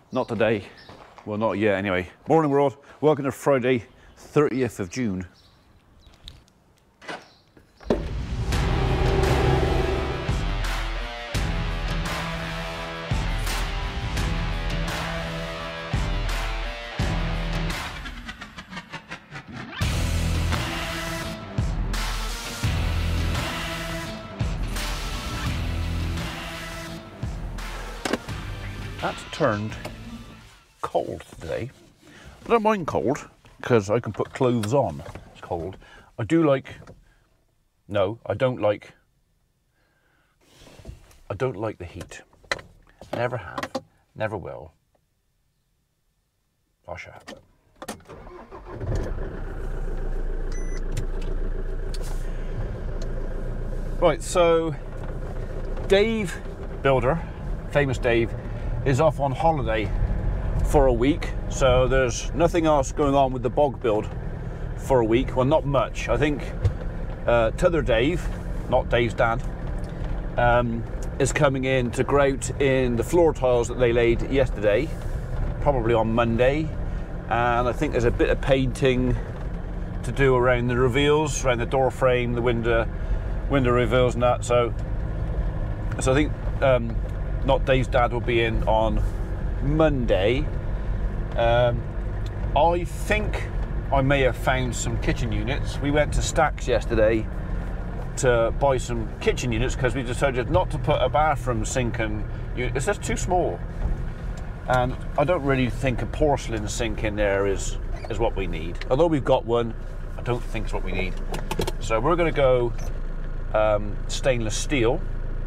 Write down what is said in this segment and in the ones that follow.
Not today. Well, not yet anyway. Morning world, welcome to Friday, 30th of June. That's turned cold today. I don't mind cold because I can put clothes on. It's cold. I do like, no, I don't like the heat. Never have, never will. I shall have it. Right, so Dave Builder, famous Dave, is off on holiday for a week, so there's nothing else going on with the bog build for a week. Well, not much. I think t'other Dave, not Dave's dad, is coming in to grout in the floor tiles that they laid yesterday, probably on Monday, and I think there's a bit of painting to do around the reveals, around the door frame, the window reveals and that. So I think not Dave's dad will be in on Monday. I think I may have found some kitchen units. We went to Stacks yesterday to buy some kitchen units because we decided not to put a bathroom sink and it's just too small. And I don't really think a porcelain sink in there is what we need. Although we've got one, I don't think it's what we need. So we're going to go stainless steel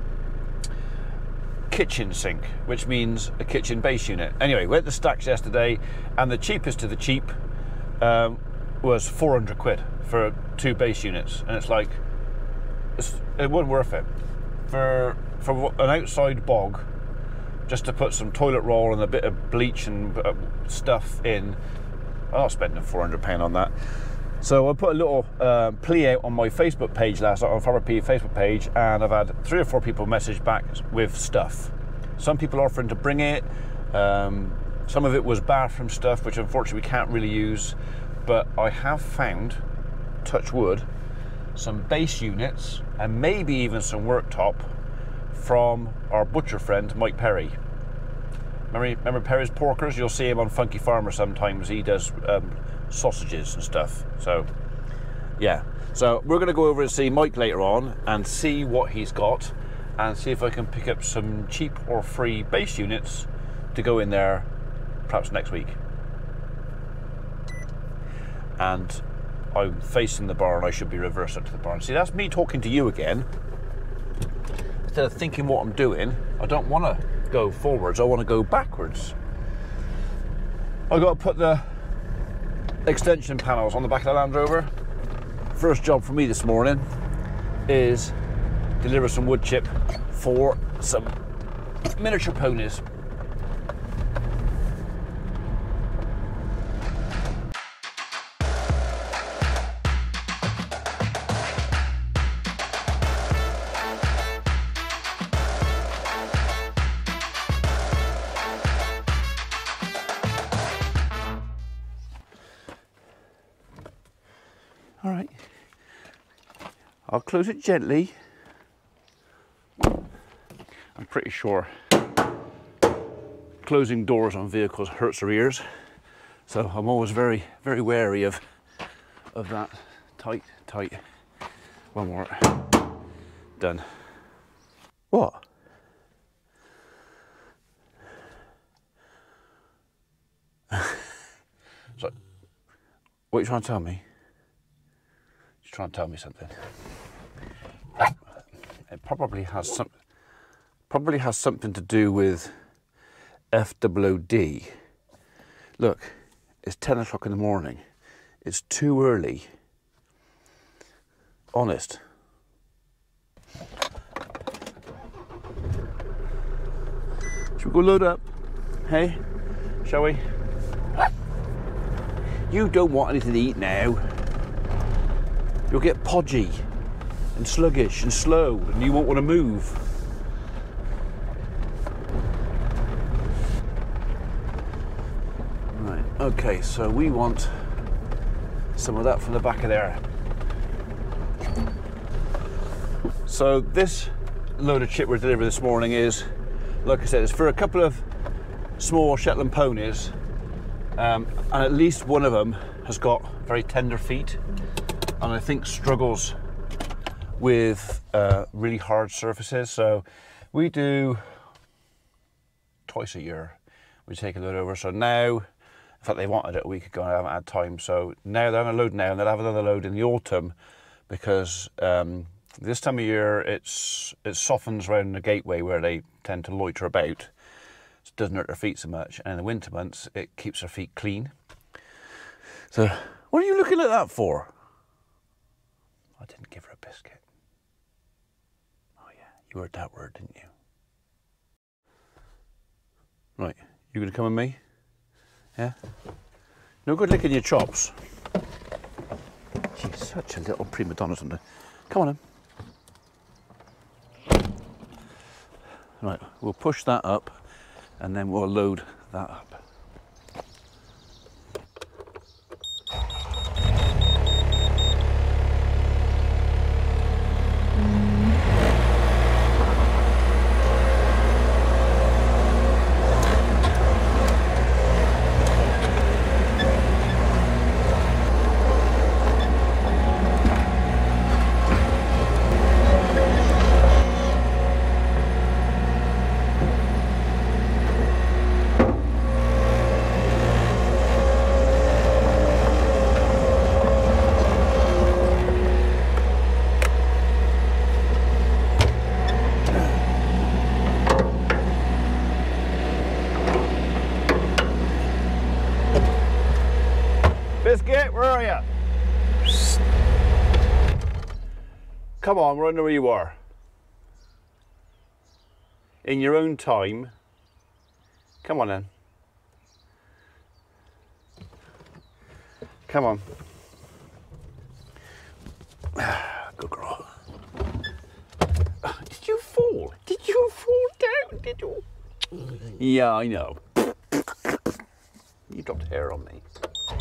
kitchen sink, which means a kitchen base unit. Anyway, we went to Stacks yesterday and the cheapest of the cheap was 400 quid for 2 base units, and it's like it wasn't worth it for an outside bog just to put some toilet roll and a bit of bleach and stuff in. I'm not spending £400 on that. So I put a little plea out on my Facebook page last night, on Farmer P Facebook page, and I've had 3 or 4 people message back with stuff. Some people offering to bring it. Some of it was bathroom stuff, which unfortunately we can't really use. But I have found, touch wood, some base units and maybe even some worktop from our butcher friend Mike Perry. Remember Perry's Porkers? You'll see him on Funky Farmer sometimes. He does sausages and stuff. So yeah, so we're going to go over and see Mike later on and see what he's got and see if I can pick up some cheap or free base units to go in there perhaps next week. And I'm facing the barn, I should be reversed up to the barn. See, that's me talking to you again. Instead of thinking what I'm doing, I don't want to go forwards, I want to go backwards. I've got to put the extension panels on the back of the Land Rover. First job for me this morning is deliver some wood chip for some miniature ponies. All right, I'll close it gently. I'm pretty sure closing doors on vehicles hurts their ears, so I'm always very, very wary of that. Tight. One more. Done. What? So, what are you trying to tell me? Trying to tell me something. It probably has something to do with FWD. Look, it's 10 o'clock in the morning. It's too early. Honest. Should we go load up? Hey, shall we? You don't want anything to eat now. You'll get podgy and sluggish and slow and you won't want to move. Okay, so we want some of that from the back of there. So this load of chip we're delivering this morning is, like I said, it's for a couple of small Shetland ponies, and at least one of them has got very tender feet, and I think struggles with really hard surfaces. So we do twice a year, we take a load over. So now, in fact they wanted it a week ago and I haven't had time, so now they're on a load now, and they'll have another load in the autumn, because this time of year it softens around the gateway where they tend to loiter about, so it doesn't hurt their feet so much, and in the winter months it keeps their feet clean. So what are you looking at that for? I didn't give her a biscuit. Oh yeah, you heard that word, didn't you? Right, you gonna come with me? Yeah? No good licking your chops. She's such a little prima donna sometimes. Come on then. Right, we'll push that up and then we'll load that up. Biscuit, where are you? Come on, we're under where you are. In your own time. Come on then. Come on. Good girl. Did you fall? Did you fall down? Did you? Yeah, I know. You dropped hair on me.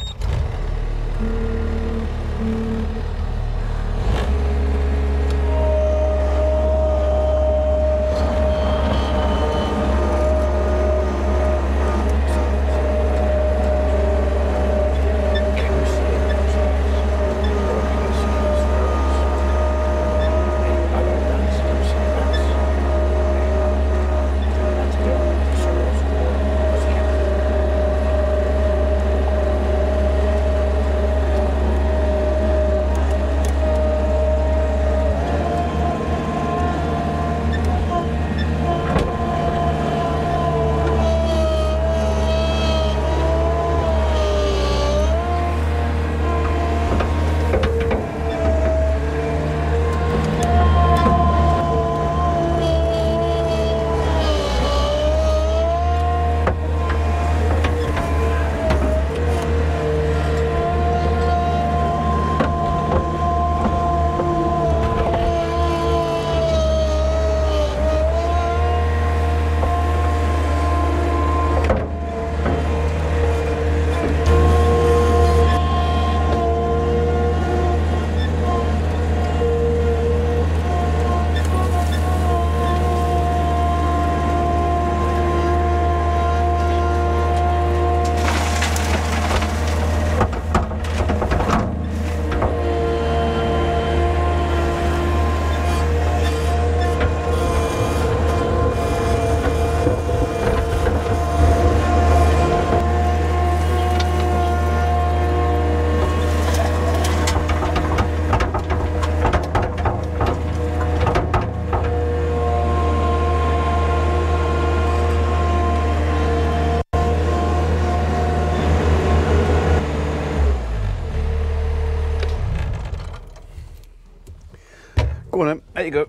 Go on then, there you go.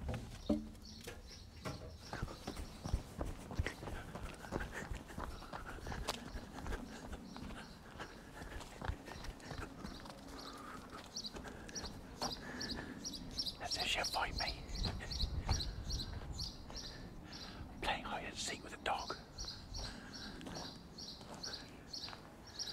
As if she'll find me. Playing hide and seek with a dog.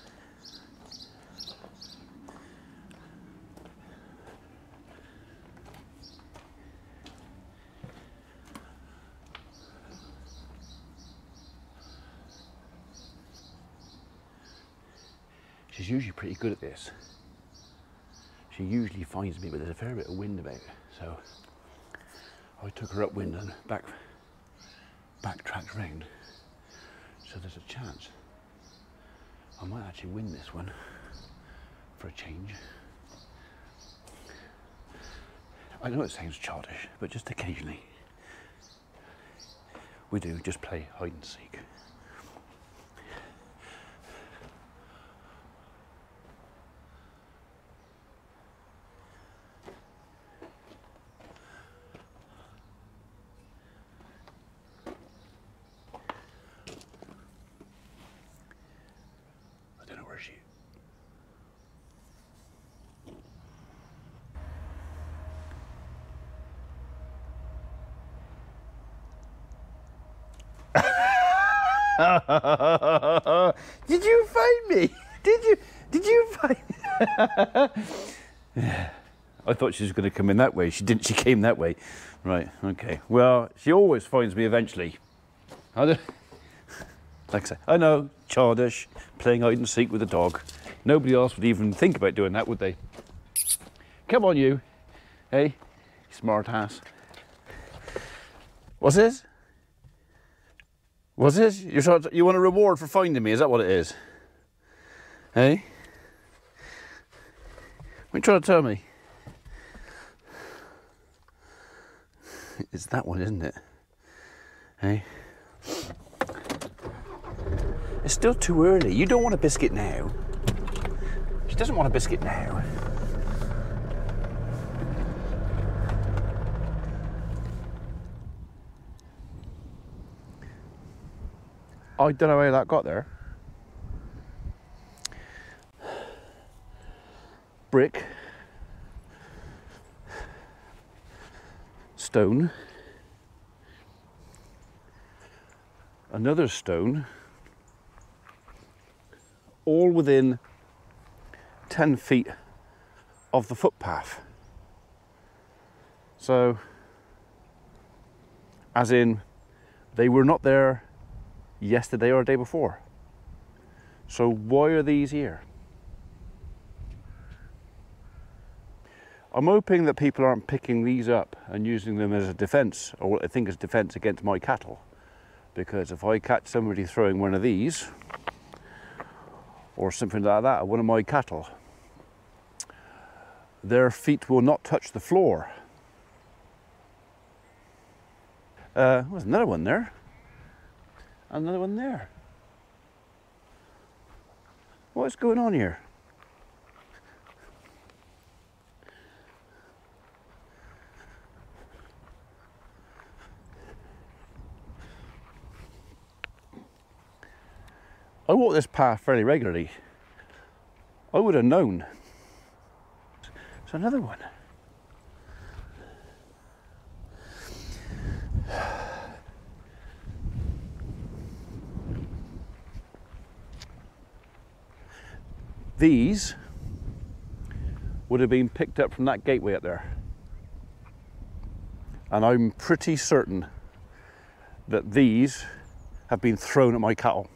She's usually pretty good at this. She usually finds me, but there's a fair bit of wind about, so I took her upwind and backtracked round. So there's a chance I might actually win this one for a change. I know it sounds childish, but just occasionally we do just play hide and seek. I don't know where she is. Did you find me? Did you find me? I thought she was going to come in that way. She didn't. She came that way. Right, okay. Well, she always finds me eventually. Like I say, I know, childish, playing hide and seek with a dog. Nobody else would even think about doing that, would they? Come on, you. Hey, smart ass. What's this? What's this? You want a reward for finding me? Is that what it is? Hey? What are you trying to tell me? It's that one, isn't it? Hey? It's still too early. You don't want a biscuit now. She doesn't want a biscuit now. I don't know how that got there. Brick. Stone. Another stone. All within 10 feet of the footpath. So, as in, they were not there yesterday or the day before. So why are these here? I'm hoping that people aren't picking these up and using them as a defence, or what I think is defence against my cattle. Because if I catch somebody throwing one of these, or something like that at one of my cattle, their feet will not touch the floor. There's another one there. Another one there. What's going on here? I walk this path fairly regularly. I would have known. There's another one. These would have been picked up from that gateway up there. And I'm pretty certain that these have been thrown at my cattle.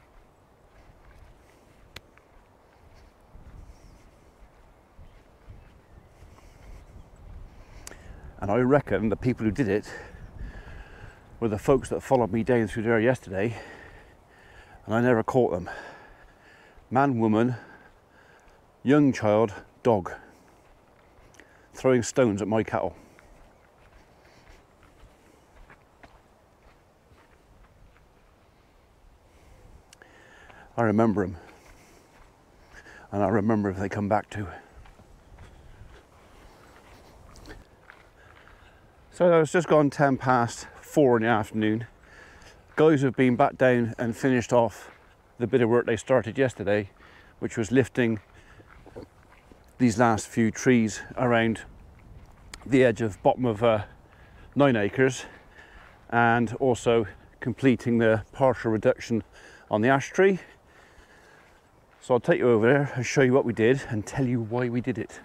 And I reckon the people who did it were the folks that followed me down through there yesterday, and I never caught them. Man, woman, young child, dog, throwing stones at my cattle. I remember them, and I remember if they come back too. So it's just gone 10 past 4 in the afternoon. Guys have been back down and finished off the bit of work they started yesterday, which was lifting these last few trees around the edge of bottom of 9 acres, and also completing the partial reduction on the ash tree. So I'll take you over there and show you what we did and tell you why we did it.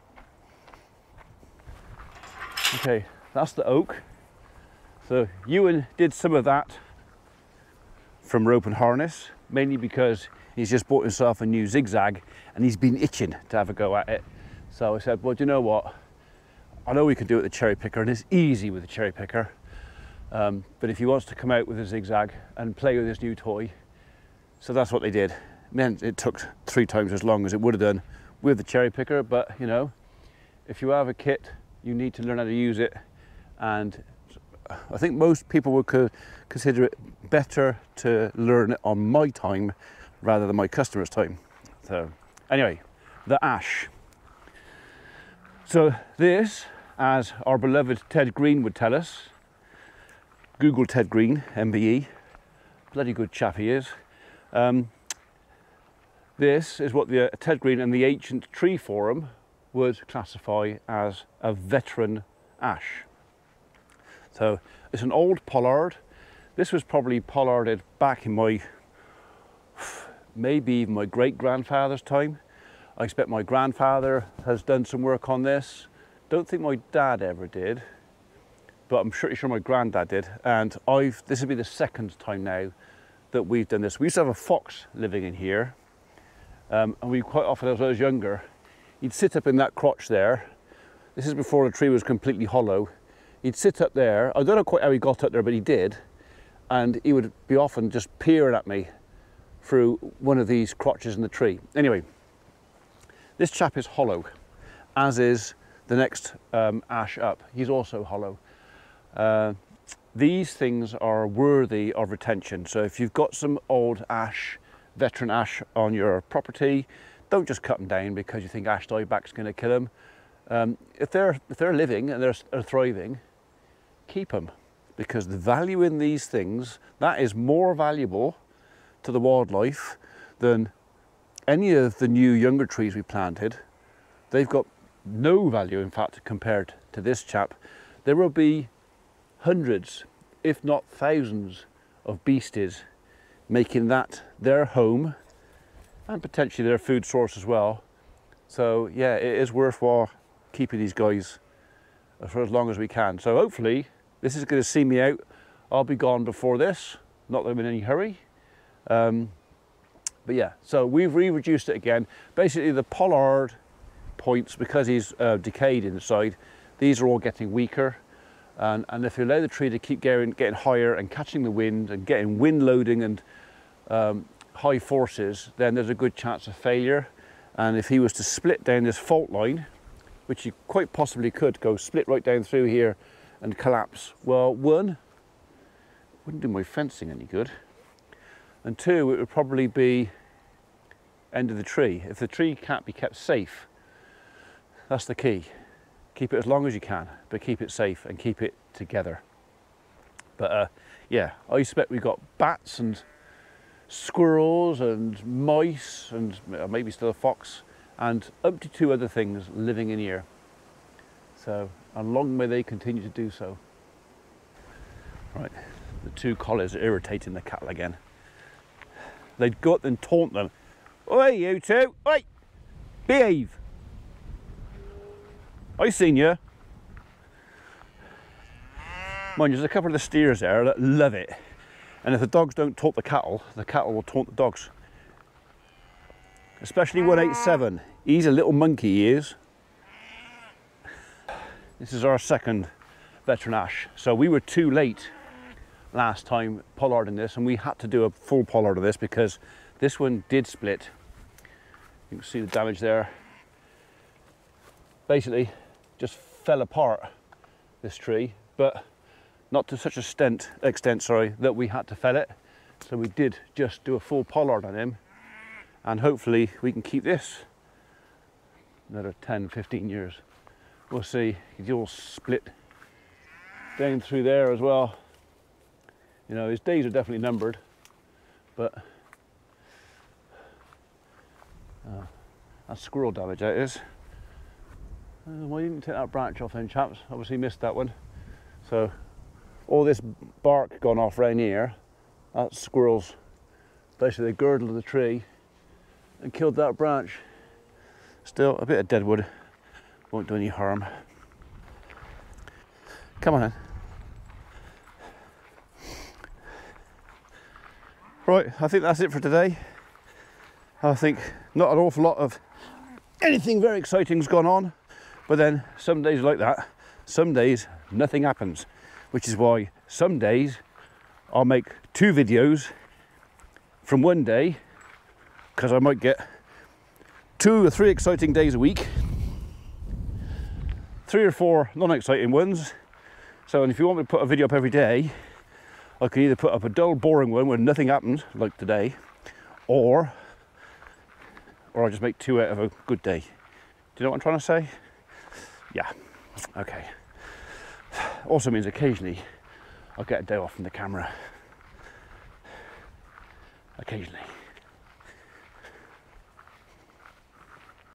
Okay. That's the oak. So Ewan did some of that from rope and harness, mainly because he's just bought himself a new zigzag and he's been itching to have a go at it. So I said, well, do you know what? I know we can do it with the cherry picker, and it's easy with the cherry picker. But if he wants to come out with a zigzag and play with his new toy, so that's what they did. Meant it took 3 times as long as it would have done with the cherry picker, but you know, if you have a kit, you need to learn how to use it, and I think most people would consider it better to learn it on my time rather than my customer's time. So anyway, the ash. So this, as our beloved Ted Green would tell us, Google Ted Green, MBE, bloody good chap he is. This is what the Ted Green and the Ancient Tree Forum would classify as a veteran ash. So it's an old pollard. This was probably pollarded back in my, maybe even my great-grandfather's time. I expect my grandfather has done some work on this. Don't think my dad ever did, but I'm pretty sure my granddad did. And this will be the 2nd time now that we've done this. We used to have a fox living in here. And we quite often, as I was younger, he'd sit up in that crotch there. This is before the tree was completely hollow. He'd sit up there. I don't know quite how he got up there, but he did. And he would be often just peering at me through one of these crotches in the tree. Anyway, this chap is hollow, as is the next ash up. He's also hollow. These things are worthy of retention. So if you've got some old ash, veteran ash on your property, don't just cut them down because you think ash dieback's going to kill them. If they're living and they're thriving, keep them, because the value in these things, that is more valuable to the wildlife than any of the new younger trees we planted. They've got no value, in fact, compared to this chap. There will be hundreds, if not thousands, of beasties making that their home and potentially their food source as well. So yeah, it is worthwhile keeping these guys for as long as we can. So hopefully this is going to see me out. I'll be gone before this, not that I'm in any hurry. But yeah, so we've re-reduced it again. Basically the pollard points, because he's decayed inside, these are all getting weaker. And if you allow the tree to keep getting higher and catching the wind and getting wind loading and high forces, then there's a good chance of failure. And if he was to split down this fault line, which he quite possibly could go split right down through here and collapse, well, 1, wouldn't do my fencing any good, and 2, it would probably be end of the tree. If the tree can't be kept safe, that's the key. Keep it as long as you can, but keep it safe and keep it together. But yeah, I expect we've got bats and squirrels and mice and maybe still a fox and up to 2 other things living in here. So, and long may they continue to do so. Right, the 2 collies are irritating the cattle again. They'd go up and taunt them. Oi, you 2, oi, behave. I seen you. Mind you, there's a couple of the steers there that love it. And if the dogs don't taunt the cattle will taunt the dogs. Especially 187. He's a little monkey, he is. This is our 2nd veteran ash. So we were too late last time pollarding this, and we had to do a full pollard of this because this one did split. You can see the damage there. Basically, just fell apart, this tree, but not to such a extent, sorry, that we had to fell it. So we did just do a full pollard on him, and hopefully we can keep this another 10, 15 years. We'll see. He's all split down through there as well. You know, his days are definitely numbered, but that's squirrel damage, that is. Why didn't you take that branch off then, chaps? Obviously missed that one. So all this bark gone off round here, that's squirrels. Basically they girdled the tree and killed that branch. Still a bit of dead wood, won't do any harm. Come on then. Right, I think that's it for today. I think not an awful lot of anything very exciting's gone on, but then some days like that, some days nothing happens, which is why some days I'll make 2 videos from one day, because I might get 2 or 3 exciting days a week, 3 or 4 non-exciting ones. So, and if you want me to put a video up every day, I can either put up a dull, boring one where nothing happens, like today, or I just make 2 out of a good day. Do you know what I'm trying to say? Yeah, okay. Also means occasionally I'll get a day off from the camera. Occasionally.